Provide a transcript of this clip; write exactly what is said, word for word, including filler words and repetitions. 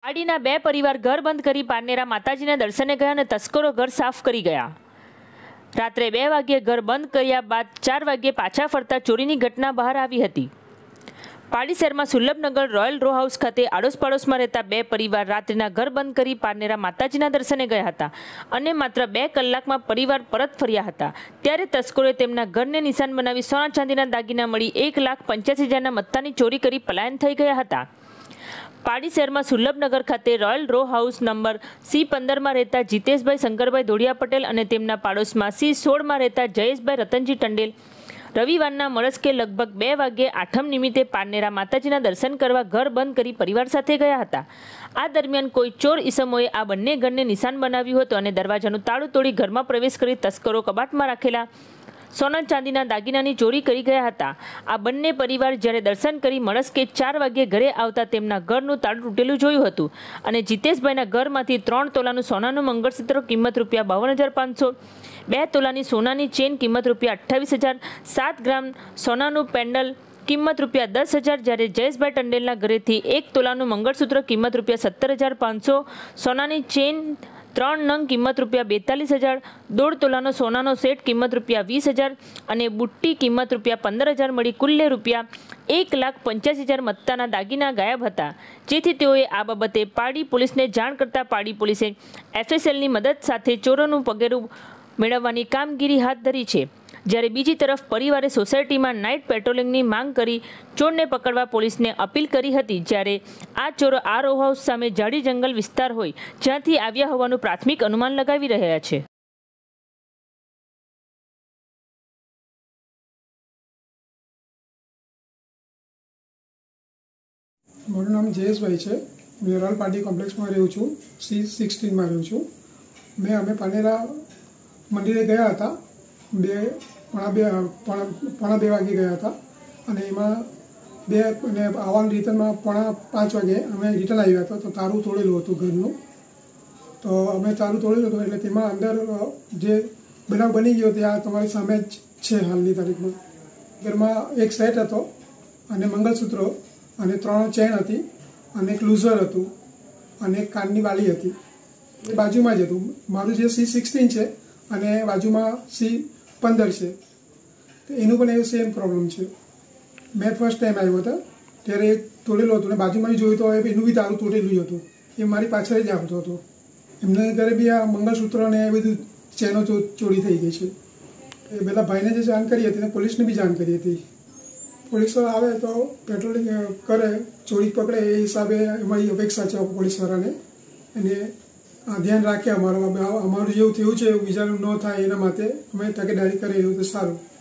પાડીના બે પરિવાર ઘર બંધ કરી પારનેરા માતાજીના દર્શને ગયા અને તસ્કરો ઘર સાફ કરી ગયા. રાત્રે બે વાગ્યે ઘર બંધ કર્યા બાદ ચાર વાગ્યે પાછા ફરતા ચોરીની ઘટના બહાર આવી હતી. પાડી શહેરમાં સુલભનગર રોયલ રો હાઉસ ખાતે આડોશ પાડોશમાં રહેતા બે પરિવાર રાત્રિના ઘર બંધ કરી પારનેરા માતાજીના દર્શને ગયા હતા અને માત્ર બે કલાકમાં પરિવાર પરત ફર્યા હતા. ત્યારે તસ્કરોએ તેમના ઘરને નિશાન બનાવી સોના ચાંદીના દાગીના મળી એક લાખ પંચ્યાસી હજારના મત્તાની ચોરી કરી પલાયન થઈ ગયા હતા. પાડી શહેરમાં સુલભનગર ખાતે royal row house number C પંદરમાં રહેતા જીતેશભાઈ શંકરભાઈ ધોળિયા પટેલ અને તેમના પાડોશમાં સી સોળમાં રહેતા જયેશભાઈ રતનજી ટંડેલ રવિવારના મળસ્કે લગભગ બે વાગ્યે આઠમ નિમિત્તે પારનેરા માતાજીના દર્શન કરવા ઘર બંધ કરી પરિવાર સાથે ગયા હતા. આ દરમિયાન કોઈ ચોર ઈસમોએ આ બંને ઘરને નિશાન બનાવ્યું હતું અને દરવાજાનું તાળું તોડી ઘરમાં પ્રવેશ કરી તસ્કરો કબાટમાં રાખેલા સોના ચાંદીના દાગીનાની ચોરી કરી ગયા હતા. આ બંને પરિવાર જ્યારે દર્શન કરી મળસ્કે ચાર વાગ્યે ઘરે આવતા તેમના ઘરનું તાળું તૂટેલું જોયું હતું અને જીતેશભાઈના ઘરમાંથી ત્રણ તોલાનું સોનાનું મંગળસૂત્ર કિંમત રૂપિયા બાવન હજાર પાંચસો, બે તોલાની સોનાની ચેન કિંમત રૂપિયા અઠ્ઠાવીસ હજાર, સાત ગ્રામ સોનાનું પેન્ડલ કિંમત રૂપિયા દસ હજાર, જ્યારે જયેશભાઈ ટંડેલના ઘરેથી એક તોલાનું મંગળસૂત્ર કિંમત રૂપિયા સત્તર હજાર પાંચસો, સોનાની ચેન ત્રણ નંગ કિંમત રૂપિયા બેતાલીસ હજાર, દોઢ તોલાનો સોનાનો સેટ કિંમત રૂપિયા વીસ હજાર અને બુટ્ટી કિંમત રૂપિયા પંદર હજાર મળી કુલ્લે રૂપિયા એક લાખ પંચ્યાસી હજાર મત્તાના દાગીના ગાયબ હતા. જેથી તેઓએ આ બાબતે પાડી પોલીસને જાણ કરતા પાડી પોલીસે એફએસએલની મદદ સાથે ચોરોનું પગેરું મેળવવાની કામગીરી હાથ ધરી છે. જ્યારે બીજી તરફ પરિવારે સોસાયટીમાં નાઇટ પેટ્રોલિંગની માંગ કરી ચોરને પકડવા પોલીસને અપીલ કરી હતી. જ્યારે આ ચોરો આ રો હાઉસ સામે જાડી જંગલ વિસ્તાર હોય જ્યાંથી આવ્યા હોવાનું પ્રાથમિક અનુમાન લગાવી રહ્યા છે. મારું નામ જયેશભાઈ છે. હું રોયલ પાર્ટી કોમ્પ્લેક્સમાં રહું છું, સી સિક્સટીનમાં રહું છું. મેં અમે પાનેરા મંદિરે ગયા હતા. બે પોણા બે પોણા બે વાગે ગયા હતા અને એમાં બે અને આવવાનું રિટર્નમાં પોણા પાંચ વાગે અમે રિટર્ન આવ્યા હતા. તો તારું તોડેલું હતું ઘરનું. તો અમે તારું તોડેલું હતું એટલે તેમાં અંદર જે બનાવ બની ગયો ત્યાં તમારી સામે જ છે હાલની તારીખમાં. ઘરમાં એક સેટ હતો અને મંગળસૂત્રો અને ત્રણ ચેન હતી અને એક લૂઝર હતું અને એક કાનની વાલી હતી. એ બાજુમાં જ હતું. મારું જે સી સિક્સટીન છે અને બાજુમાં સી પંદર છે. તો એનું પણ એવું સેમ પ્રોબ્લેમ છે. મેં ફર્સ્ટ ટાઈમ આવ્યો હતો ત્યારે તોડેલું હતું ને બાજુમાં જોયું તો એનું બી તારું તોડેલું જ હતું. એ મારી પાછળ જ આવતો હતો. એમને ઘરે બી આ મંગળસૂત્ર ને એ બધું ચેનો ચોરી થઈ ગઈ છે. એ પેલા ભાઈને જે જાણ કરી હતી ને પોલીસને બી જાણ કરી હતી. પોલીસવાળા આવે તો પેટ્રોલિંગ કરે, ચોરી પકડે એ હિસાબે અમારી અપેક્ષા છે પોલીસવાળાને. અને આ ધ્યાન રાખે અમારું અમારું જેવું થયું છે એવું બીજાનું ન થાય એના માટે અમે તકેદારી કરીએ એવું તો સારું.